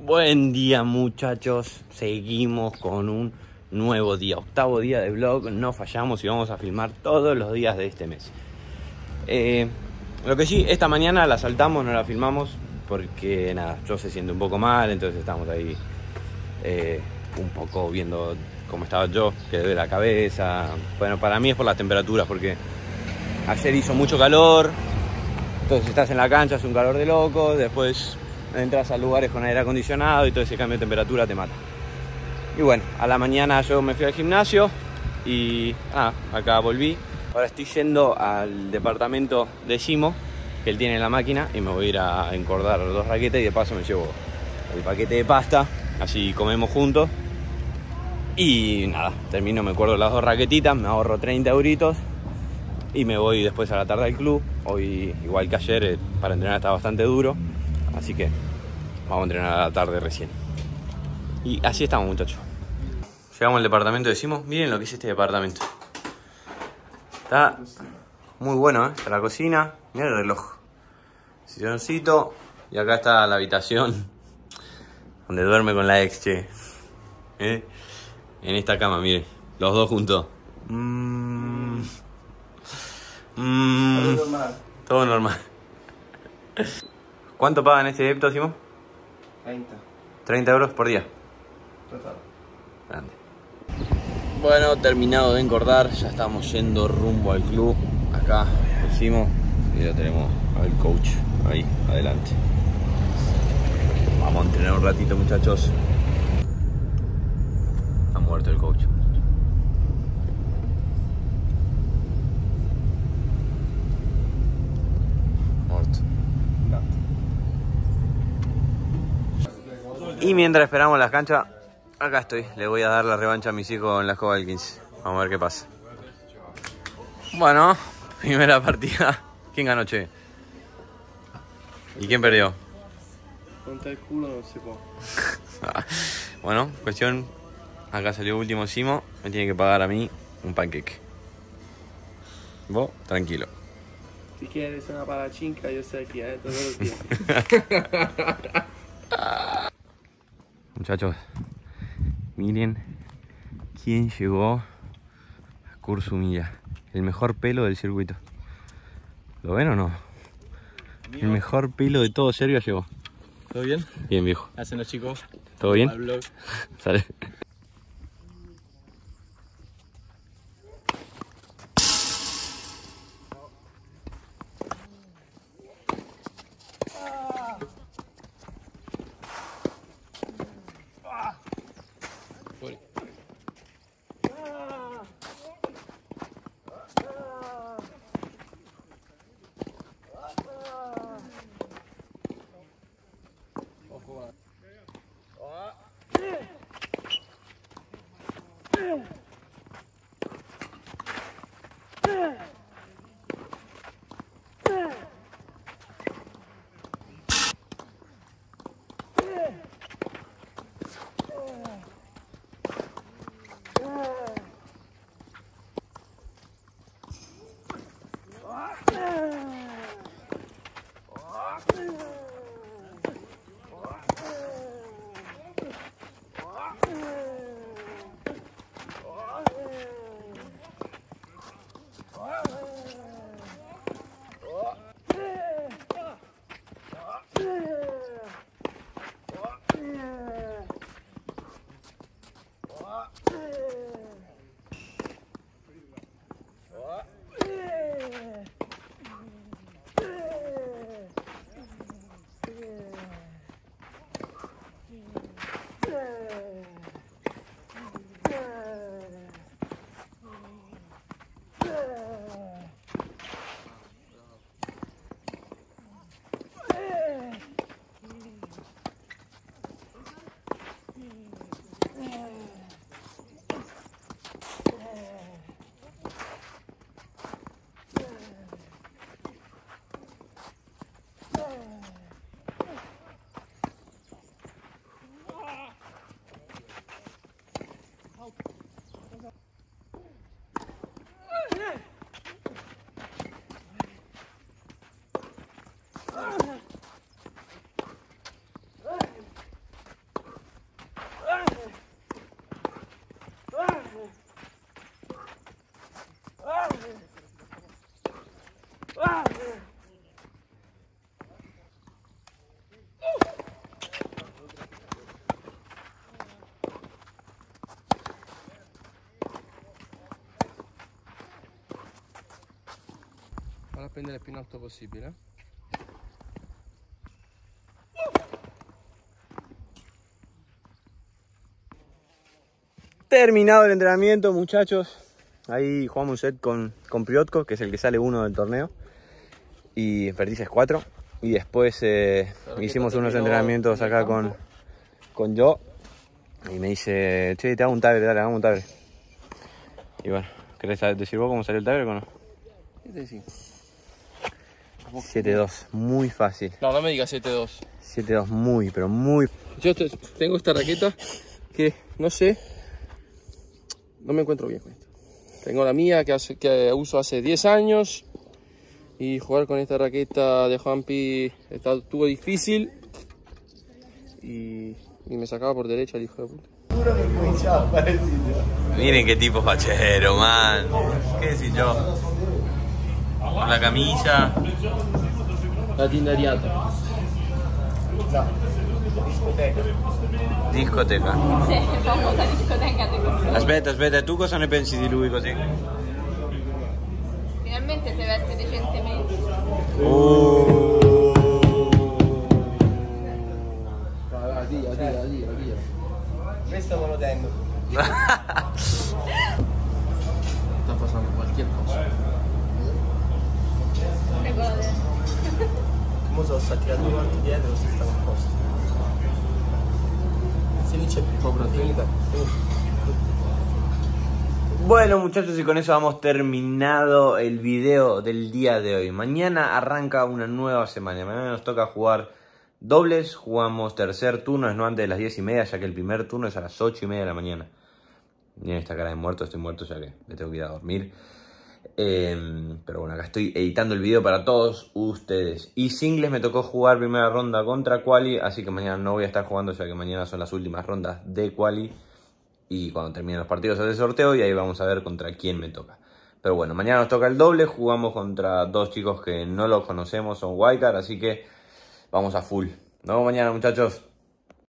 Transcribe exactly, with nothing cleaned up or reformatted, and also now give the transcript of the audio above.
Buen día, muchachos. Seguimos con un nuevo día, octavo día de vlog. No fallamos y vamos a filmar todos los días de este mes. eh, Lo que sí, esta mañana la saltamos, no la filmamos porque nada, yo se siente un poco mal. Entonces estamos ahí eh, un poco viendo cómo estaba yo, que duele la cabeza. Bueno, para mí es por las temperaturas, porque ayer hizo mucho calor. Entonces estás en la cancha, hace un calor de loco. Después entras a lugares con aire acondicionado y todo ese cambio de temperatura te mata. Y bueno, a la mañana yo me fui al gimnasio y ah, acá volví. Ahora estoy yendo al departamento de Simo, que él tiene la máquina, y me voy a ir a encordar dos raquetas y de paso me llevo el paquete de pasta, así comemos juntos. Y nada, termino, me acuerdo las dos raquetitas, me ahorro treinta euritos y me voy después a la tarde al club. Hoy, igual que ayer, eh, para entrenar está bastante duro, así que vamos a entrenar a la tarde recién. Y así estamos, muchachos. Llegamos al departamento, decimos, miren lo que es este departamento. Está muy bueno, ¿eh? Está la cocina, miren el reloj, silloncito, y acá está la habitación donde duerme con la ex, che. ¿Eh? En esta cama, miren, los dos juntos. Mm. Mm. Todo normal. Todo normal. ¿Cuánto pagan este débito, Simo? treinta. treinta euros por día. Total. Grande. Bueno, terminado de engordar, ya estamos yendo rumbo al club. Acá decimos, y ya tenemos al coach ahí, adelante. Vamos a entrenar un ratito, muchachos. Ha muerto el coach. Muerto. Y mientras esperamos las canchas, acá estoy. Le voy a dar la revancha a mis hijos en la escoba del quince. Vamos a ver qué pasa. Bueno, primera partida. ¿Quién ganó, che? ¿Y quién perdió? Contra el culo no se puede. Bueno, cuestión. Acá salió último Simo. Me tiene que pagar a mí un pancake. Vos, tranquilo. Si quieres una palachinca, yo sé aquí, ¿eh? Todos los días. Muchachos, miren quién llegó a Kursumilla. El mejor pelo del circuito. ¿Lo ven o no? El mejor pelo de todo Serbia llegó. ¿Todo bien? Bien, viejo. Hacen los chicos. ¿Todo bien? Al vlog. Sale. prendere il più in alto possibile. Terminado el entrenamiento, muchachos. Ahí jugamos un set con, con Priotko, que es el que sale uno del torneo. Y perdices cuatro. Y después eh, hicimos unos entrenamientos acá con, con yo. Y me dice, che, te hago un tabre, dale, hagamos un tabre. Y bueno, ¿querés decir vos cómo salió el tabre o no? siete dos, muy fácil. No, no me digas siete dos. siete dos, muy, pero muy. Yo tengo esta raqueta que, no sé, no me encuentro bien con esto. Tengo la mía que, hace, que uso hace diez años. Y jugar con esta raqueta de Juanpi estuvo difícil. Y, y me sacaba por derecha el hijo de puta. Miren qué tipo fachero, man. ¿Qué decís yo? Con la camisa. La tindariata. Discoteca. Sì, famosa discoteca di questo. Aspetta, aspetta, tu cosa ne pensi di lui così? Finalmente si veste decentemente. Oh. Addio, addio, addio, addio. Questo me lo tengo. Sta facendo qualche cosa. Regolare. Mo sono stati a due volte dietro, si stava a posto. Se lì c'è più Cobra finita. Bueno, muchachos, y con eso hemos terminado el video del día de hoy. Mañana arranca una nueva semana. Mañana nos toca jugar dobles. Jugamos tercer turno, es no antes de las diez y media, ya que el primer turno es a las ocho y media de la mañana. Miren esta cara de muerto, estoy muerto ya que me tengo que ir a dormir. Eh, pero bueno, acá estoy editando el video para todos ustedes. Y singles me tocó jugar primera ronda contra Quali, así que mañana no voy a estar jugando, ya que mañana son las últimas rondas de Quali. Y cuando terminen los partidos hace sorteo y ahí vamos a ver contra quién me toca. Pero bueno, mañana nos toca el doble, jugamos contra dos chicos que no los conocemos, son wildcard, así que vamos a full. Nos vemos mañana, muchachos.